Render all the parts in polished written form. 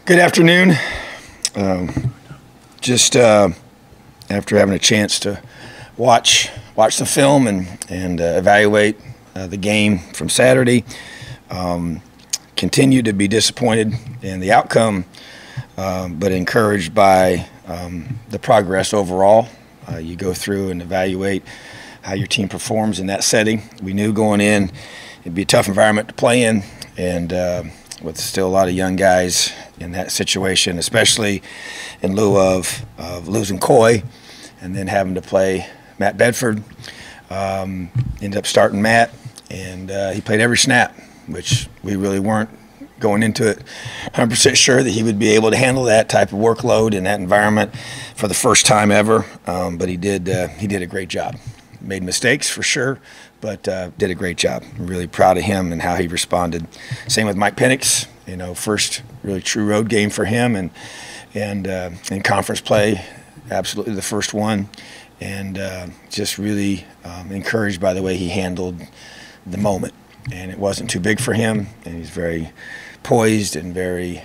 Good afternoon. Just after having a chance to watch the film and evaluate the game from Saturday, continue to be disappointed in the outcome, but encouraged by the progress overall. You go through and evaluate how your team performs in that setting. We knew going in it'd be a tough environment to play in, and with still a lot of young guys in that situation, especially in lieu of losing Coy and then having to play Matt Bedford. Ended up starting Matt, and he played every snap, which we really weren't going into it 100% sure that he would be able to handle that type of workload in that environment for the first time ever. But he did a great job. Made mistakes for sure, but did a great job. I'm really proud of him and how he responded. Same with Mike Penix. You know, first really true road game for him, and in conference play, absolutely the first one, and just really encouraged by the way he handled the moment. And it wasn't too big for him, and he's very poised and very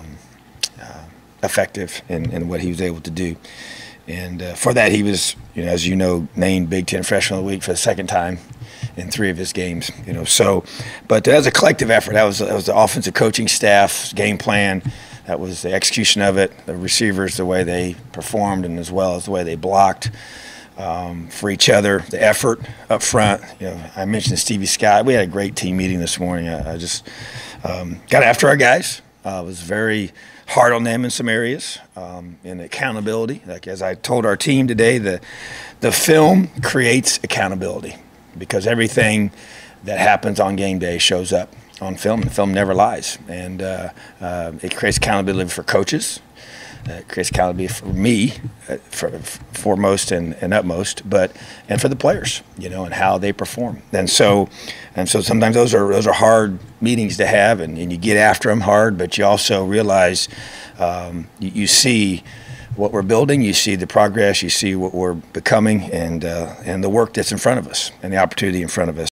effective in what he was able to do. And for that, he was, as you know, named Big Ten Freshman of the Week for the second time in 3 of his games. But as a collective effort, that was the offensive coaching staff's game plan. That was the execution of it, the receivers, the way they performed, and as well as the way they blocked for each other, the effort up front. I mentioned Stevie Scott. We had a great team meeting this morning. I just got after our guys. Was very hard on them in some areas, in accountability. Like as I told our team today, the film creates accountability because everything that happens on game day shows up on film, and the film never lies. And it creates accountability for coaches. It creates accountability for me, foremost and utmost, and for the players, and how they perform. And so sometimes those are hard meetings to have, and you get after them hard, but you also realize you see what we're building, you see the progress, you see what we're becoming, and the work that's in front of us, and the opportunity in front of us.